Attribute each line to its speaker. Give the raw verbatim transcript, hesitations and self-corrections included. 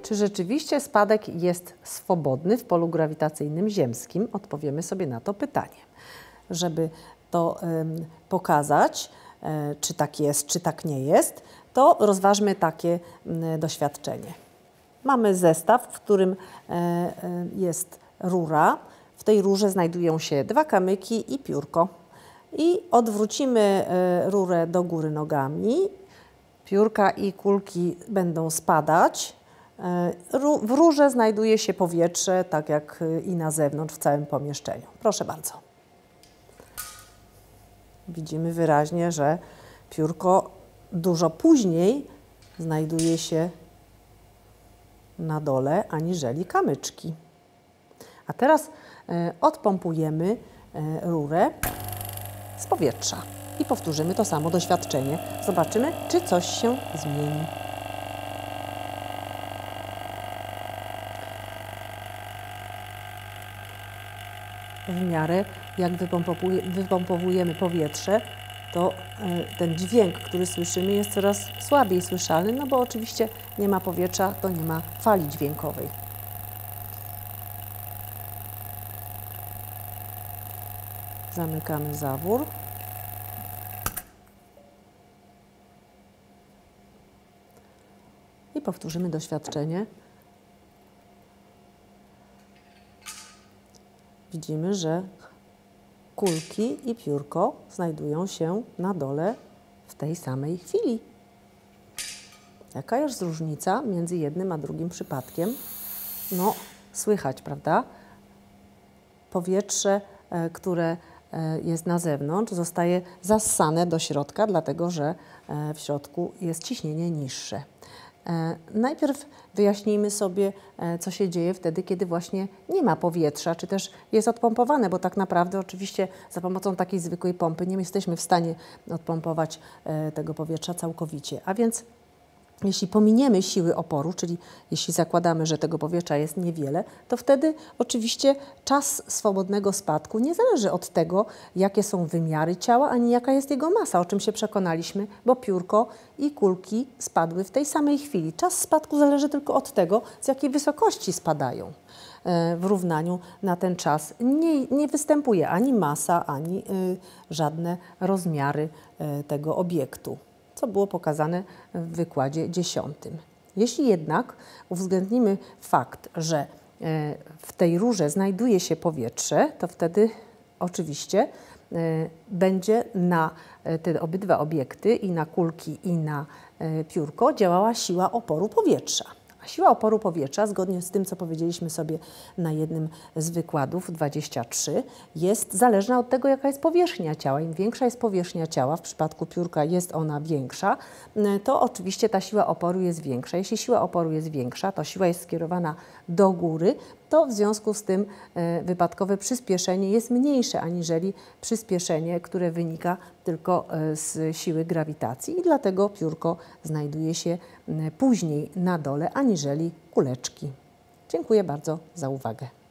Speaker 1: Czy rzeczywiście spadek jest swobodny w polu grawitacyjnym ziemskim? Odpowiemy sobie na to pytanie. Żeby to y, pokazać, y, czy tak jest, czy tak nie jest, to rozważmy takie y, doświadczenie. Mamy zestaw, w którym y, y, jest rura. W tej rurze znajdują się dwa kamyki i piórko. I odwrócimy y, rurę do góry nogami. Piórka i kulki będą spadać. W rurze znajduje się powietrze, tak jak i na zewnątrz w całym pomieszczeniu. Proszę bardzo. Widzimy wyraźnie, że piórko dużo później znajduje się na dole, aniżeli kamyczki. A teraz odpompujemy rurę z powietrza i powtórzymy to samo doświadczenie. Zobaczymy, czy coś się zmieni. W miarę jak wypompowujemy powietrze, to ten dźwięk, który słyszymy, jest coraz słabiej słyszalny, no bo oczywiście nie ma powietrza, to nie ma fali dźwiękowej. Zamykamy zawór. I powtórzymy doświadczenie. Widzimy, że kulki i piórko znajdują się na dole w tej samej chwili. Jaka jest różnica między jednym a drugim przypadkiem? No, słychać, prawda? Powietrze, które jest na zewnątrz, zostaje zassane do środka, dlatego że w środku jest ciśnienie niższe. Najpierw wyjaśnijmy sobie, co się dzieje wtedy, kiedy właśnie nie ma powietrza, czy też jest odpompowane, bo tak naprawdę oczywiście za pomocą takiej zwykłej pompy nie jesteśmy w stanie odpompować tego powietrza całkowicie. A więc jeśli pominiemy siły oporu, czyli jeśli zakładamy, że tego powietrza jest niewiele, to wtedy oczywiście czas swobodnego spadku nie zależy od tego, jakie są wymiary ciała, ani jaka jest jego masa, o czym się przekonaliśmy, bo piórko i kulki spadły w tej samej chwili. Czas spadku zależy tylko od tego, z jakiej wysokości spadają. W równaniu na ten czas nie, nie występuje ani masa, ani y, żadne rozmiary y, tego obiektu, co było pokazane w wykładzie dziesiątym. Jeśli jednak uwzględnimy fakt, że w tej rurze znajduje się powietrze, to wtedy oczywiście będzie na te obydwa obiekty, i na kulki, i na piórko, działała siła oporu powietrza. A siła oporu powietrza, zgodnie z tym, co powiedzieliśmy sobie na jednym z wykładów dwudziestym trzecim, jest zależna od tego, jaka jest powierzchnia ciała. Im większa jest powierzchnia ciała, w przypadku piórka jest ona większa, to oczywiście ta siła oporu jest większa. Jeśli siła oporu jest większa, to siła jest skierowana do góry, to w związku z tym wypadkowe przyspieszenie jest mniejsze aniżeli przyspieszenie, które wynika tylko z siły grawitacji, i dlatego piórko znajduje się później na dole aniżeli kuleczki. Dziękuję bardzo za uwagę.